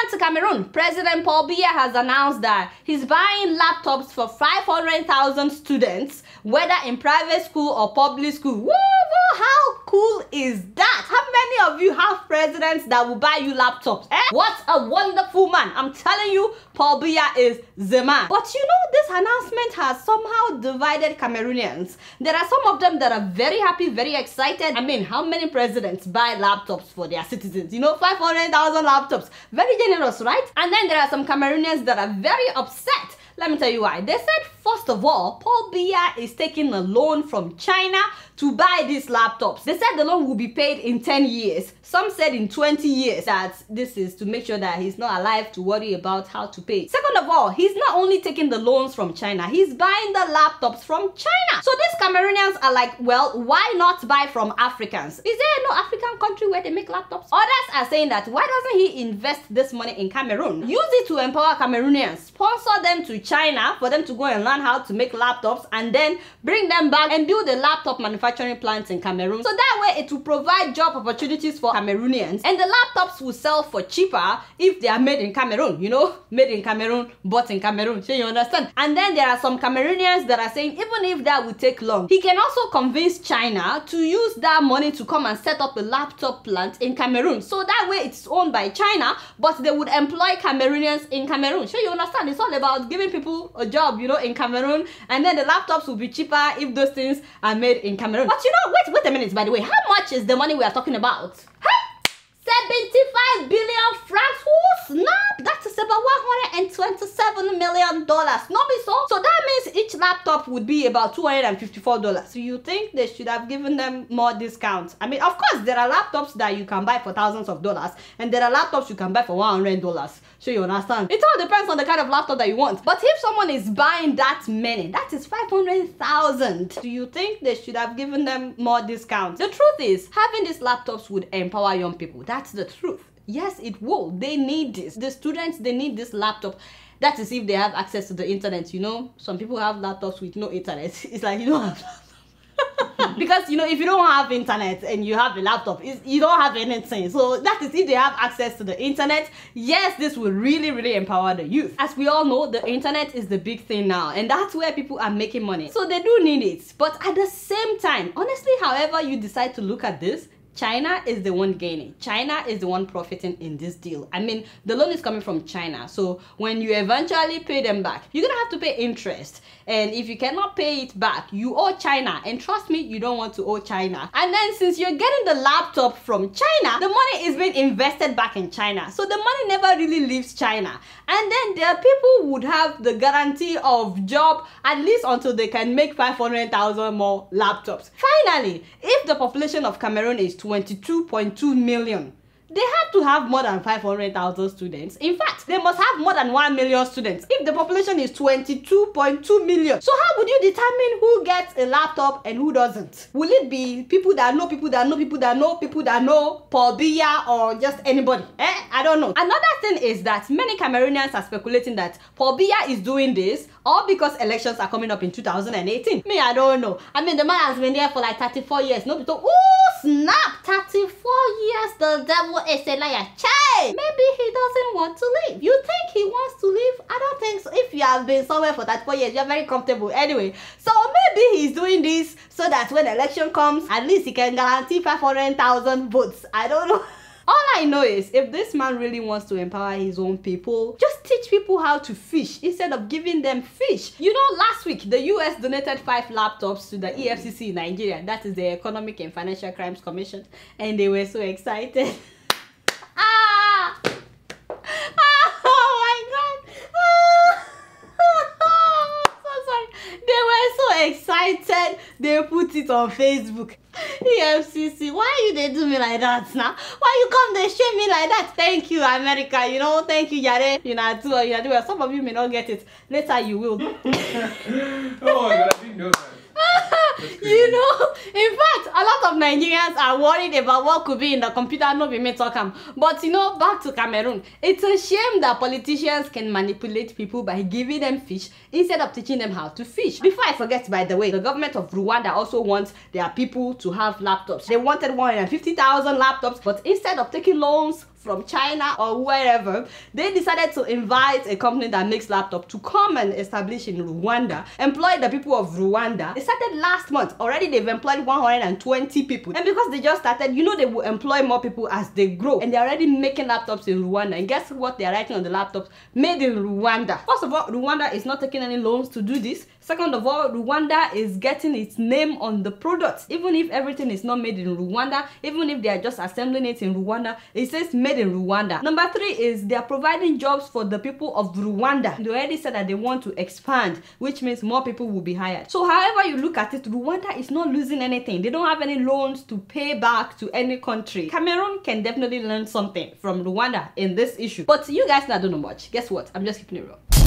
on to Cameroon. President Paul Biya has announced that he's buying laptops for 500,000 students, whether in private school or public school. Woo, woo, how cool is that? How many of you have presidents that will buy you laptops? What a wonderful man. I'm telling you, Paul Biya is the man. But you know, this announcement has somehow divided Cameroonians. There are some of them that are very happy, very excited. I mean, how many presidents buy laptops for their citizens? You know, 500,000 laptops. Very generous, right? And then there are some Cameroonians that are very upset. Let me tell you why. They said, first of all, Paul Biya is taking a loan from China to buy these laptops. They said the loan will be paid in 10 years. Some said in 20 years. That this is to make sure that he's not alive to worry about how to pay. Second of all, he's not only taking the loans from China, he's buying the laptops from China. So these Cameroonians are like, well, why not buy from Africans? Is there no African country where they make laptops? Others are saying that why doesn't he invest this money in Cameroon? Use it to empower Cameroonians. Sponsor them to China for them to go and learn how to make laptops and then bring them back and build a laptop manufacturing plant in Cameroon. So that way it will provide job opportunities for Cameroonians, and the laptops will sell for cheaper if they are made in Cameroon. You know, made in Cameroon, bought in Cameroon. So you understand? And then there are some Cameroonians that are saying even if that would take long, he can also convince China to use that money to come and set up a laptop plant in Cameroon. So that way it's owned by China, but they would employ Cameroonians in Cameroon. So you understand? It's all about giving people a job, you know, in Cameroon, and then the laptops will be cheaper if those things are made in Cameroon. But you know, wait a minute, by the way, how much is the money we are talking about? 75 billion francs. Oh snap! That is about $127 million. Not be so. So that means each laptop would be about $254. So you think they should have given them more discounts? I mean, of course, there are laptops that you can buy for thousands of dollars, and there are laptops you can buy for $100. So you understand? It all depends on the kind of laptop that you want. But if someone is buying that many, that is 500,000. Do you think they should have given them more discounts? The truth is, having these laptops would empower young people. That's the truth. Yes, it will. They need this. The students, they need this laptop. That is if they have access to the internet. You know, some people have laptops with no internet. It's like you don't have because you know, if you don't have internet and you have a laptop, you don't have anything. So that is if they have access to the internet. Yes, this will really empower the youth. As we all know, the internet is the big thing now, and that's where people are making money. So they do need it. But at the same time, honestly, however you decide to look at this, China is the one gaining. China is the one profiting in this deal. I mean, the loan is coming from China. So when you eventually pay them back, you're gonna have to pay interest. And if you cannot pay it back, you owe China. And trust me, you don't want to owe China. And then since you're getting the laptop from China, the money is being invested back in China. So the money never really leaves China. And then there are people who would have the guarantee of job at least until they can make 500,000 more laptops. Finally, if the population of Cameroon is 22.2 million, they have to have more than 500,000 students. In fact, they must have more than 1 million students if the population is 22.2 million. So how would you determine who gets a laptop and who doesn't? Will it be people that know people that know people that know people that know Paul Biya, or just anybody? I don't know. Another thing is that many Cameroonians are speculating that Paul Biya is doing this all because elections are coming up in 2018. Me, I don't know. I mean, the man has been there for like 34 years. No, oh snap! 34 years, the devil is a liar. Chai! Maybe he doesn't want to leave. You think he wants to leave? I don't think so. If you have been somewhere for 34 years, you're very comfortable anyway. So maybe he's doing this so that when election comes, at least he can guarantee 500,000 votes. I don't know. All I know is, if this man really wants to empower his own people, just teach people how to fish instead of giving them fish. You know, last week, the US donated 5 laptops to the EFCC in Nigeria. That is the Economic and Financial Crimes Commission. And they were so excited. Excited, they put it on Facebook. EFCC, why you they do me like that now? Why you come they shame me like that? Thank you, America, you know, thank you, Yare. You know, some of you may not get it. Later you will. Oh my God, I didn't know that. You know, in fact, a lot of Nigerians are worried about what could be in the computer. No, we may talk but you know, back to Cameroon. It's a shame that politicians can manipulate people by giving them fish instead of teaching them how to fish. Before I forget, by the way, the government of Rwanda also wants their people to have laptops. They wanted 150,000 laptops, but instead of taking loans from China or wherever, they decided to invite a company that makes laptop to come and establish in Rwanda, employ the people of Rwanda. They started last month. Already they've employed 120 people. And because they just started, you know they will employ more people as they grow. And they're already making laptops in Rwanda. And guess what they're writing on the laptops? Made in Rwanda. First of all, Rwanda is not taking any loans to do this. Second of all, Rwanda is getting its name on the products. Even if everything is not made in Rwanda, even if they are just assembling it in Rwanda, it says made in Rwanda. Number 3 is they are providing jobs for the people of Rwanda. They already said that they want to expand, which means more people will be hired. So however you look at it, Rwanda is not losing anything. They don't have any loans to pay back to any country. Cameroon can definitely learn something from Rwanda in this issue. But you guys that don't know much, guess what? I'm just keeping it real.